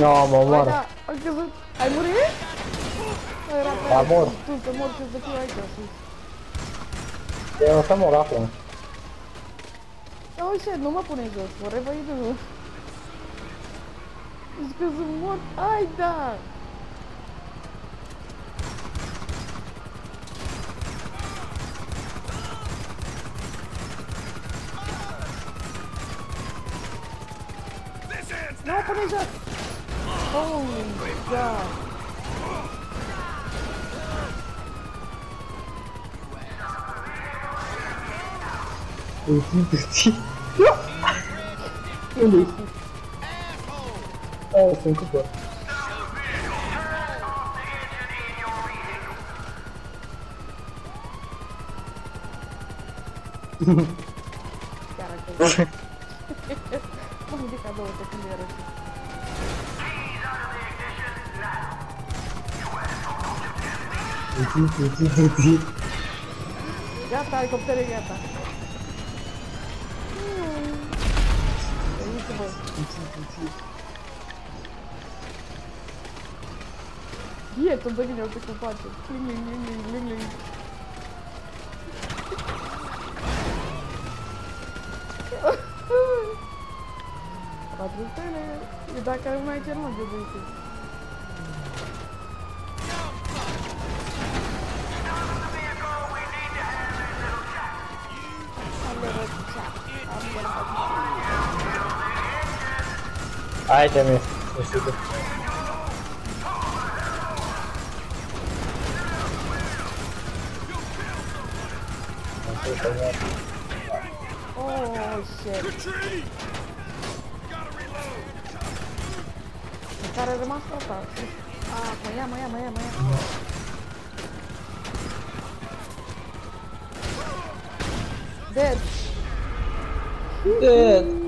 No, mă omor. Da, am căzut. Ai murit? Era pe Da, mor. Tu să mor și să fiu aici sus. Eu o să mor acum. Oh shit, nu mă pune jos, whatever you do. Zici că sunt mort? Ai da! Nu mă pune jos! Oh my god! Uite-te! Unde-i? Oh, sunt cu bă. Chiar acolo. Mă ridic a 2 secunde iarăși. Uite-te! Gata, elicoptere gata. Uite-vă. Bietul de mine, uite cum face. Cling, cling, cling, cling, cling, cling. Patru stele. E dacă ai una aici, nu mă găduite. Haide-mi, nu știu de. Oh, shit. Care a rămas ăsta? Ah, mă ia, mă ia, mă ia, mă ia. Dead. Dead.